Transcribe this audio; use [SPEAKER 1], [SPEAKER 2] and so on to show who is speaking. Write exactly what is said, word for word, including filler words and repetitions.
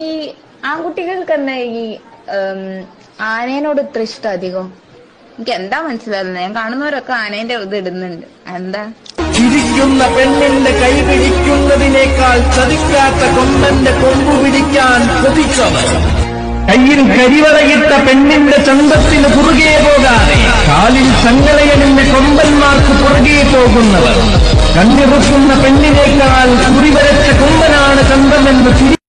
[SPEAKER 1] ഈ ആൺകുട്ടികൾക്ക് തന്നെ ഈ ആനേനോട് ഇത്ര ഇഷ്ടം അധികം? എനിക്ക് എന്താ മനസ്സിലാകുന്നത്? ഞാൻ കാണുന്നവരൊക്കെ ആനേന്റെ ഇത് ഇടുന്നുണ്ട്. എന്താ?
[SPEAKER 2] ചിരിക്കുന്ന പെണ്ണിന്റെ കൈ പിടിക്കുന്നതിനേക്കാൾ ചതിക്കാത്ത കൊമ്പന്റെ കൊമ്പു പിടിക്കാൻ കൊതിച്ചവർ, കയ്യിൽ കരിവറയിട്ട പെണ്ണിന്റെ ചന്തത്തിന് പുറകെ പോകാതെ കാലിൽ ചങ്ങലയണിഞ്ഞ കൊമ്പന്മാർക്ക് പുറകെ പോകുന്നവർ, കണ്ണിറുക്കുന്ന പെണ്ണിനേക്കാൾ കുറിവരച്ച കൊമ്പനാണ് ചന്തമെന്ന്